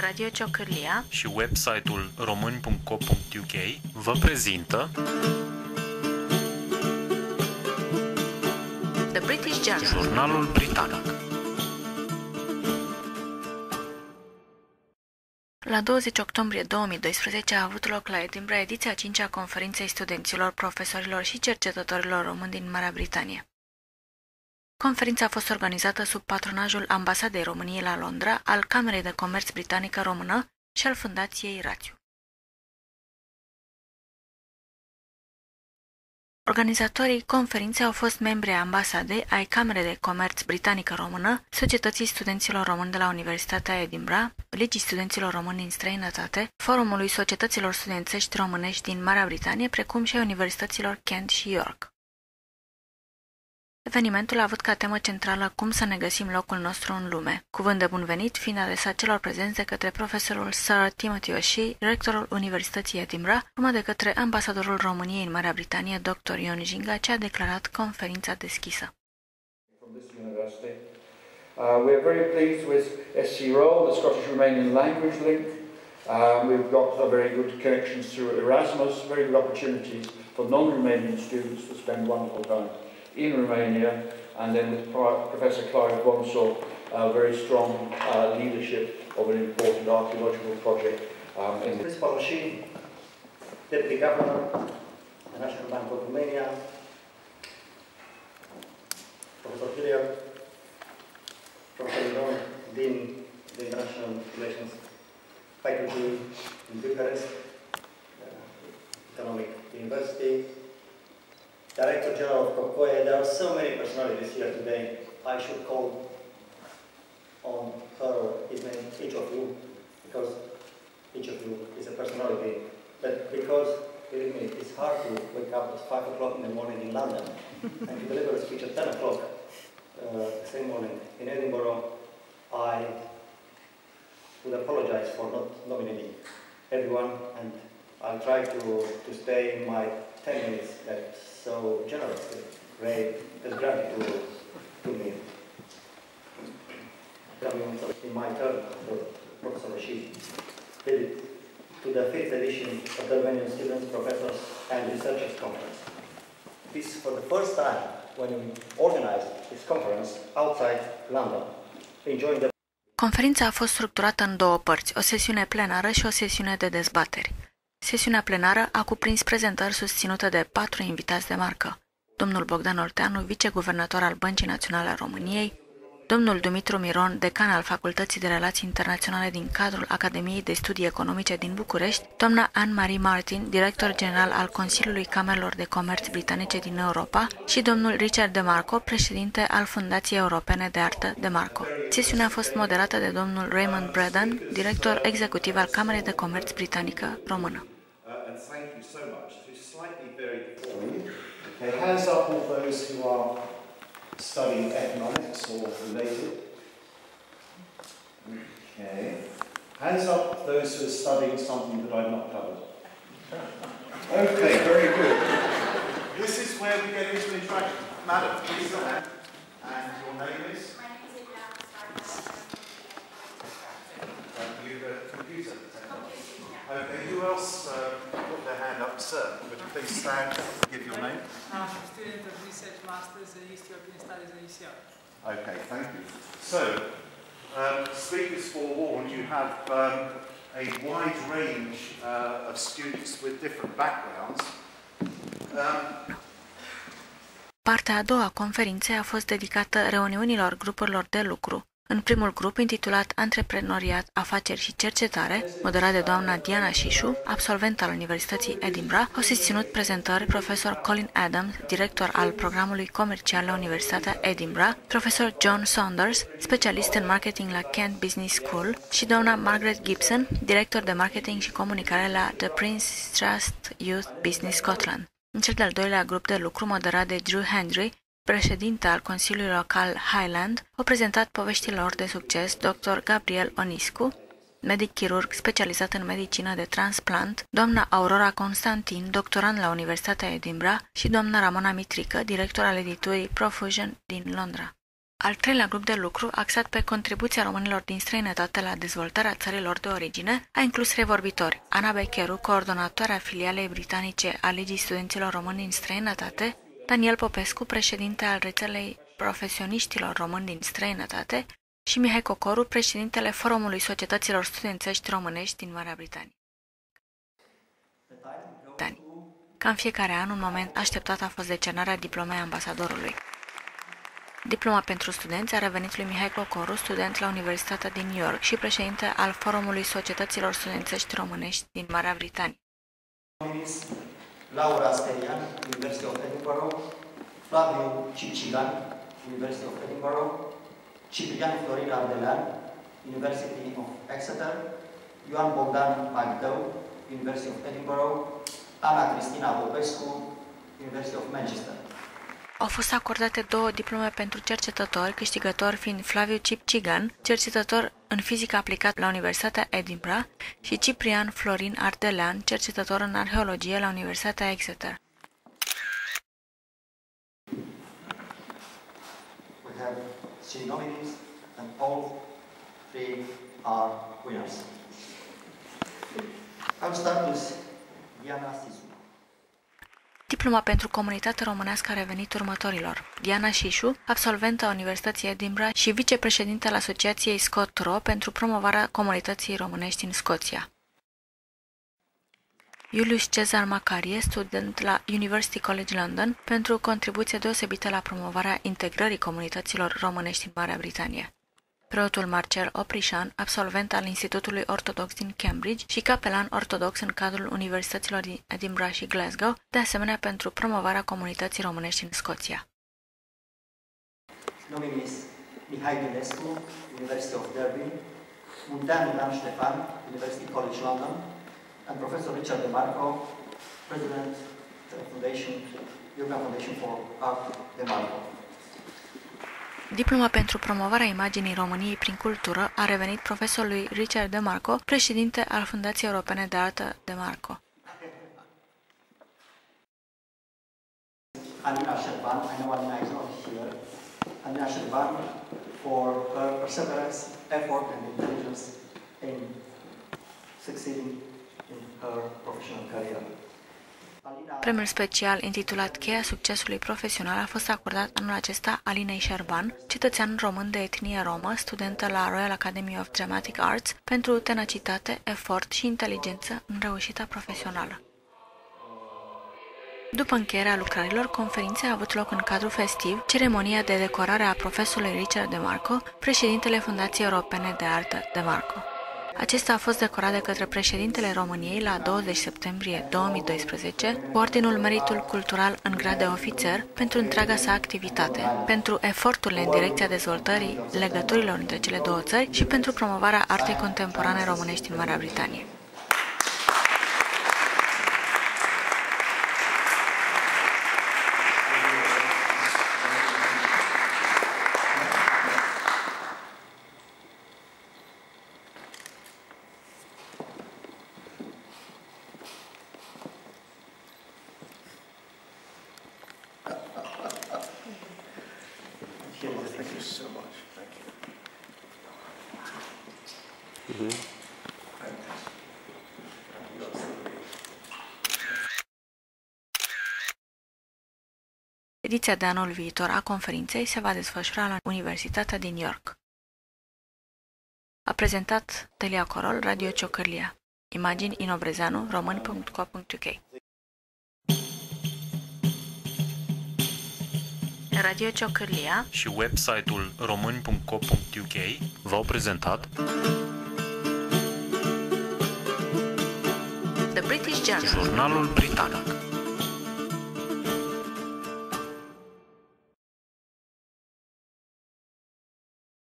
Radio Ciocârlia și website-ul romani.co.uk vă prezintă The British Journal, Jurnalul Britanic. La 20 octombrie 2012 a avut loc la Edinburgh ediția 5-a conferinței studenților, profesorilor și cercetătorilor români din Marea Britanie. Conferința a fost organizată sub patronajul Ambasadei României la Londra, al Camerei de Comerț Britanică Română și al Fundației Rațiu. Organizatorii conferinței au fost membri ai Ambasadei, ai Camerei de Comerț Britanică Română, Societății Studenților Români de la Universitatea Edinburgh, Ligii Studenților Români din străinătate, Forumului Societăților Studențești Românești din Marea Britanie, precum și a Universităților Kent și York. Evenimentul a avut ca temă centrală cum să ne găsim locul nostru în lume, cuvânt de bun venit fiind adresat celor prezenți de către profesorul Sir Timothy O'Shea, rectorul Universității Edinburgh, urmat de către ambasadorul României în Marea Britanie, Dr. Ion Jinga, ce a declarat conferința deschisă. We are very pleased with SCRO, the Scottish Romanian Language Link. We've got very good connections through Erasmus, very good opportunities for non-Romanian students to spend wonderful time in Romania, and then with Professor Clive Bonsall, very strong leadership of an important archaeological project in the Principal O'Shea, Deputy Governor, the National Bank of Romania, Professor Hilliard, Professor Ion, Dean of the International Relations Faculty in Bucharest, Economic University, Director General of COCOE. There are so many personalities here today. I should call on her or his name, each of you, because each of you is a personality. But because, believe me, it's hard to wake up at 5 o'clock in the morning in London and to deliver a speech at 10 o'clock the same morning in Edinburgh, I would apologize for not nominating everyone, and I'll try to stay in my 10 minutes that so generously Ray has granted to me. In my turn, for Professor O'Shea, to the 5th edition of the Romanian Students, Professors and Researchers Conference. This is for the first time when we organized this conference outside London, enjoying the... Conferința a fost structurată în două părți, o sesiune plenară și o sesiune de dezbateri. Sesiunea plenară a cuprins prezentări susținute de 4 invitați de marcă: domnul Bogdan Olteanu, viceguvernator al Băncii Naționale a României, domnul Dumitru Miron, decan al Facultății de Relații Internaționale din cadrul Academiei de Studii Economice din București, doamna Anne-Marie Martin, director general al Consiliului Camerelor de Comerț Britanice din Europa, și domnul Richard De Marco, președinte al Fundației Europene de Artă De Marco. Sesiunea a fost moderată de domnul Raymond Braddon, director executiv al Camerei de Comerț Britanică Română. Okay, hands up all those who are studying economics or related. Okay. Hands up those who are studying something that I've not covered. Okay, very good. This is where we get into interaction. Madam, please. And your name is? My name is Adriana. You're a computer. Okay, who else put their hand up? Sir, would you please stand and give your name? I'm a student of Research Masters in East European Studies at ECR. Okay, thank you. So, speakers forewarned, you have a wide range of students with different backgrounds. Partea a doua a conferinței a fost dedicată reuniunilor grupurilor de lucru. În primul grup, intitulat Antreprenoriat, Afaceri și Cercetare, moderat de doamna Diana Șișu, absolvent al Universității Edinburgh, au susținut prezentări profesor Colin Adams, director al programului comercial la Universitatea Edinburgh, profesor John Saunders, specialist în marketing la Kent Business School, și doamna Margaret Gibson, director de marketing și comunicare la The Prince Trust Youth Business Scotland. În cel de-al doilea grup de lucru, moderat de Drew Hendry, președinte al Consiliului Local Highland, au prezentat poveștile lor de succes Dr. Gabriel Oniscu, medic chirurg specializat în medicină de transplant, doamna Aurora Constantin, doctorand la Universitatea Edinburgh, și doamna Ramona Mitrică, director al editurii Profusion din Londra. Al treilea grup de lucru, axat pe contribuția românilor din străinătate la dezvoltarea țărilor de origine, a inclus trei vorbitori: Ana Becheru, coordonatoarea filialei britanice a Ligii Studenților Români din Străinătate, Daniel Popescu, președinte al rețelei profesioniștilor români din străinătate, și Mihai Cocoru, președintele Forumului Societăților Studențești Românești din Marea Britanie. Ca în fiecare an, un moment așteptat a fost decernarea diplomei ambasadorului. Diploma pentru studenți a revenit lui Mihai Cocoru, student la Universitatea din New York și președinte al Forumului Societăților Studențești Românești din Marea Britanie. Laura Sterian, University of Edinburgh, Flaviu Cipcigan, University of Edinburgh, Ciprian Florin Ardelean, University of Exeter, Ioan Bogdan Magdău, University of Edinburgh, Ana Cristina Popescu, University of Manchester. Au fost acordate 2 diplome pentru cercetători, câștigător fiind Flaviu Cipcigan, cercetător în fizică aplicată la Universitatea Edinburgh, și Ciprian Florin Ardelean, cercetător în arheologie la Universitatea Exeter. We have 3 nominees and all 3 are winners. I'll start with Diana Sisu. Diploma pentru comunitatea românească a revenit următorilor: Diana Șișu, absolventă a Universității Edinburgh și vicepreședinte al Asociației Scott Ro pentru promovarea comunității românești în Scoția. Iulius Cezar Macarie, student la University College London, pentru contribuție deosebită la promovarea integrării comunităților românești în Marea Britanie. Preotul Marcel Oprișan, absolvent al Institutului Ortodox din Cambridge și capelan ortodox în cadrul Universităților din Edinburgh și Glasgow, de asemenea pentru promovarea comunității românești în Scoția. Nominees Mihai Dinescu, University of Derby, Munteanu Dan Ștefan, University College London, and Professor Richard DeMarco, President European Foundation for Art DeMarco. Diploma pentru promovarea imaginii României prin cultură a revenit profesorului Richard DeMarco, președinte al Fundației Europene de Artă DeMarco. Alina Șerban, I know Alina is not here. Alina Șerban for her perseverance, effort and intelligence in succeeding in her professional career. Premiul special intitulat Cheia succesului profesional a fost acordat anul acesta Alinei Șerban, cetățean român de etnie romă, studentă la Royal Academy of Dramatic Arts, pentru tenacitate, efort și inteligență în reușita profesională. După încheierea lucrărilor, conferința a avut loc în cadrul festiv, ceremonia de decorare a profesorului Richard DeMarco, președintele Fundației Europene de Artă DeMarco. Acesta a fost decorat de către președintele României la 20 septembrie 2012 cu Ordinul Meritul Cultural în grad de ofițer pentru întreaga sa activitate, pentru eforturile în direcția dezvoltării legăturilor între cele două țări și pentru promovarea artei contemporane românești în Marea Britanie. Thank you so much. Thank you. Ediția de anul viitor a conferinței se va desfășura la Universitatea din New York. A prezentat Delia Corol, Radio Ciocârlia. Imagini Ino Brezeanu, romani.co.uk. Radio Ciocârlia și website-ul romani.co.uk v-au prezentat The British Journal, Jurnalul Britanic.